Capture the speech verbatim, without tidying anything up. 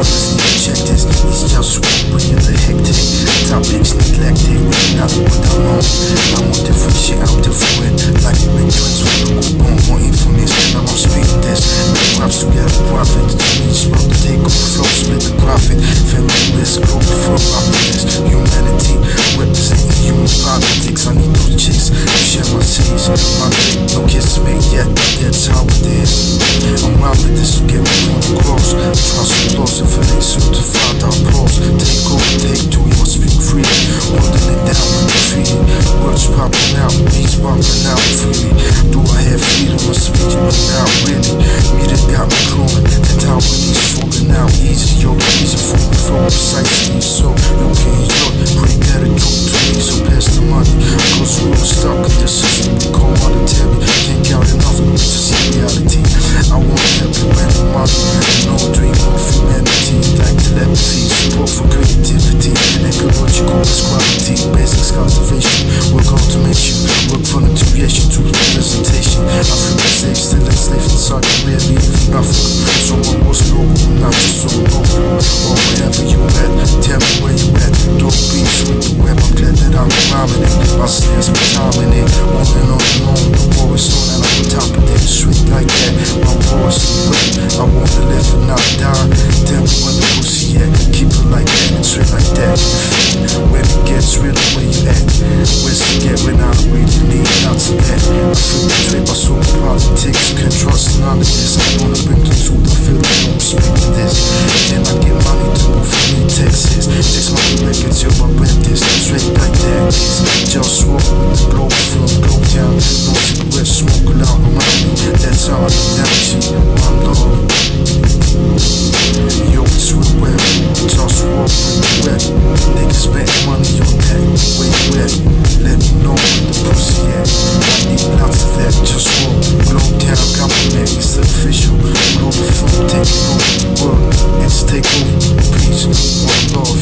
brothers need to check this. These JustWar bringing the hectic. Topics neglected, not what I want. I want different shit out different. Like you make friends with a coupon, want information. I won't speak this. Make raps together, profit. Each about to take over flow, split the profit. Family risk, global firm happiness. Humanity, representing human politics. I need those chicks to share my seas. My dick, no kiss made yet, but that's how it is. I'm round with this to get me on the cross. Trust the loss if it ain't certified, I'll pause. Take over, take two, you must speak free. Holding it down with the feeling. Words popping out, beats popping out freely. Do I have freedom of speech? But not really. Me that got me growing. That time when he's falling out easy. Yo, easy for me, flow precisely. So you can enjoy. Pretty better joke to me, so pass the money. Cause we're stuck in the system. We call monetary. Can't count enough to see reality. I want happy when I'm money. No dream of humanity. Like telepathy, support for creativity. Ecological is quality. Basics cultivation. Work automation. Work for the creation to representation. I feel safe, still enslaved inside the real leave nothing. Someone was global, not just so local. Or wherever you at, tell me where you at. Dope beats with the web, I'm glad that I'm rhyming it. My snares be timing it. On and on and on, the war is on and I'm on top of it. Sweet like that, my war is the way. I want to live and not die. Tell me where the pussy at. Keep it like that, and straight like that. When it gets real, where you at? Where's it get when I really need out to that? I feel betrayed by so politics. Can't trust none of this. I wanna bring the truth, I feel like I'm speaking this. Can I get money to move from me, Texas? Takes money records, yo, I rent this. Straight like that, it's JustWar with the Globalfirm, glow down. No cigarette smoke allowed around me. That's how I energy, my lord. Yo, it's real wet. JustWar with the wet. Niggas spending money on that. Where you at? Let me know where the pussy at. I need lots of that. JustWar, glow down, government, it's official. Globalfirm taking over the world. It's takeover, peace, one love.